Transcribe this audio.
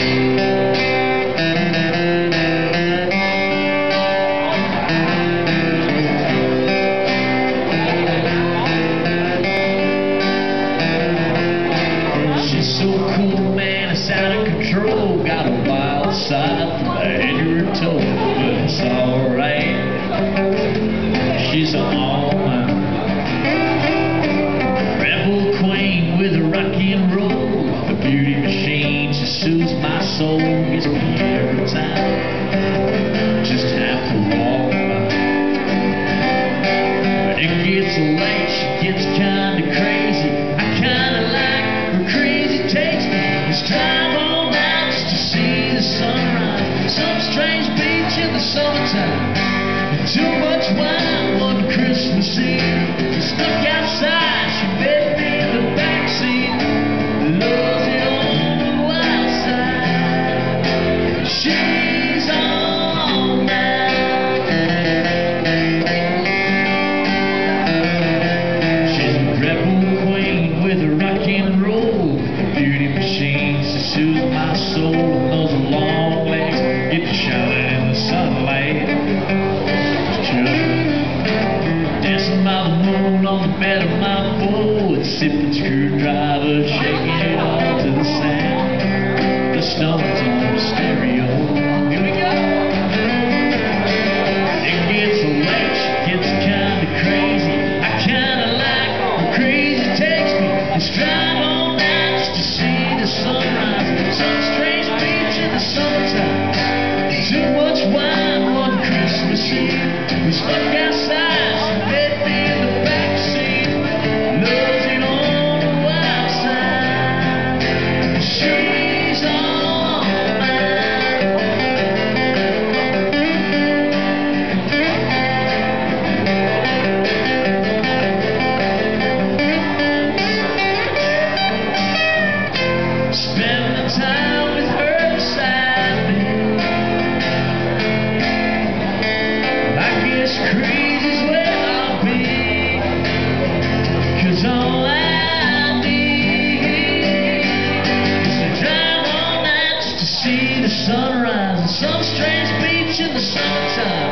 She's so cool, man, it's out of control. Got a wild side from head to her toe, but it's alright. She's all mine. Rebel queen with a rock and roll, the beauty machine, she soothes my soul, gets me every time. Just have to walk by. When it gets late, she gets kinda crazy. I kinda like her crazy takes me. Let's drive all night just to see the sunrise. Some strange beach in the summertime. And too much wine one Christmas Eve. We stuck outside, she met me in the backseat. Loves it on the wild side. She's all mine. She's a rebel queen with a rock and roll, the beauty machine, she soothes my soul. And those long legs get to shining in the sunlight. Dancing by the moon on the bed of my boat, sipping screwdrivers, shaking it all to the sound. The Stones on the stereo. Here we go. It gets late, she gets kinda crazy. I kinda like her crazy takes me. Let's drive all night just to see the sunrise. Some strange beach in the summertime. Too much wine one Christmas Eve. We stuck outside, she met me in the backseat. Loves it on the wild side. She's all mine. Spending time with her beside me. I guess crazy's where I'll be, 'cause all I need is to drive all night just to see the sunrise. And some strange beach in the summertime.